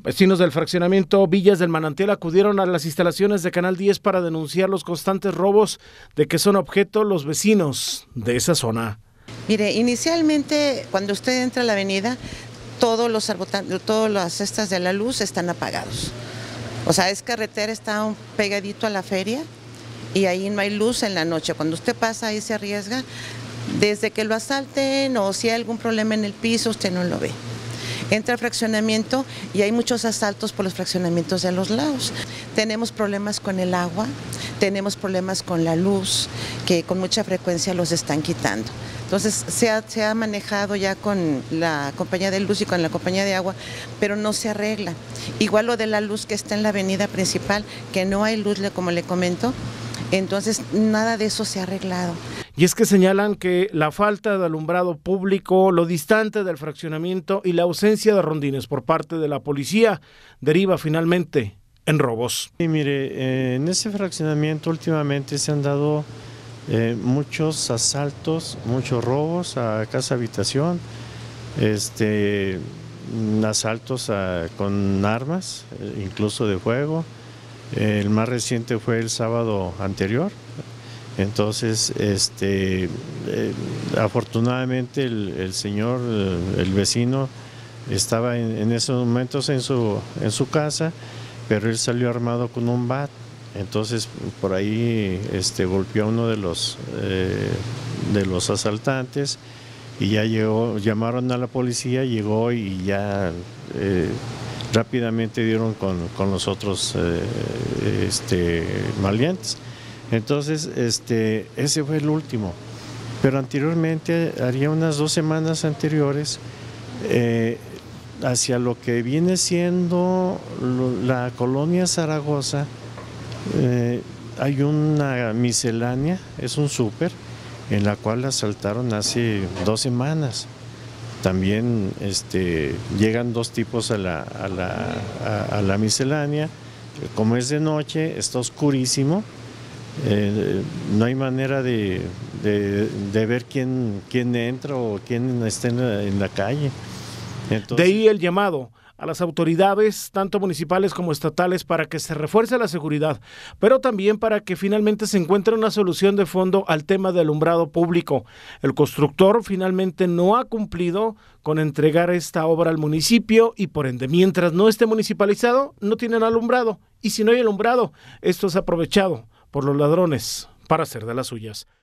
Vecinos del fraccionamiento Villas del Manantial acudieron a las instalaciones de Canal 10 para denunciar los constantes robos de que son objeto los vecinos de esa zona. Mire, inicialmente cuando usted entra a la avenida, todas las cestas de la luz están apagados. O sea, es carretera, está pegadito a la feria y ahí no hay luz en la noche. Cuando usted pasa ahí se arriesga, desde que lo asalten o si hay algún problema en el piso, usted no lo ve. Entra al fraccionamiento y hay muchos asaltos por los fraccionamientos de los lados. Tenemos problemas con el agua, tenemos problemas con la luz, que con mucha frecuencia los están quitando. Entonces se ha manejado ya con la compañía de luz y con la compañía de agua, pero no se arregla. Igual lo de la luz que está en la avenida principal, que no hay luz, como le comento, entonces nada de eso se ha arreglado. Y es que señalan que la falta de alumbrado público, lo distante del fraccionamiento y la ausencia de rondines por parte de la policía deriva finalmente en robos. Y mire, en ese fraccionamiento últimamente se han dado muchos asaltos, muchos robos a casa habitación, asaltos con armas, incluso de fuego. El más reciente fue el sábado anterior. Entonces, afortunadamente el señor, el vecino, estaba en esos momentos en su casa, pero él salió armado con un bat. Entonces, por ahí golpeó a uno de los asaltantes y ya llegó, llamaron a la policía, llegó y ya rápidamente dieron con los otros maleantes. Entonces, ese fue el último. Pero anteriormente, haría unas 2 semanas anteriores, hacia lo que viene siendo la colonia Zaragoza, hay una miscelánea, es un súper, en la cual asaltaron hace 2 semanas. También llegan 2 tipos a la miscelánea. Como es de noche, está oscurísimo. No hay manera de ver quién entra o quién está en la calle. Entonces, de ahí el llamado a las autoridades, tanto municipales como estatales, para que se refuerce la seguridad, pero también para que finalmente se encuentre una solución de fondo al tema de alumbrado público. El constructor finalmente no ha cumplido con entregar esta obra al municipio y por ende, mientras no esté municipalizado, no tienen alumbrado. Y si no hay alumbrado, esto es aprovechado por los ladrones para hacer de las suyas.